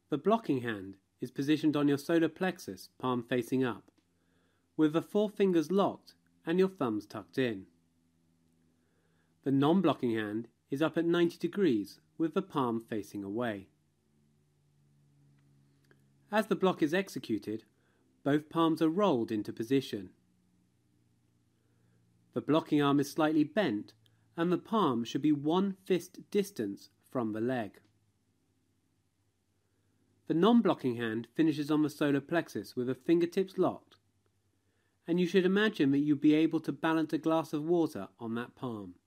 The blocking hand is positioned on your solar plexus, palm facing up, with the four fingers locked and your thumbs tucked in. The non-blocking hand is up at 90 degrees with the palm facing away. As the block is executed, both palms are rolled into position. The blocking arm is slightly bent and the palm should be 1 fist distance from the leg. The non-blocking hand finishes on the solar plexus with the fingertips locked, and you should imagine that you'll be able to balance a glass of water on that palm.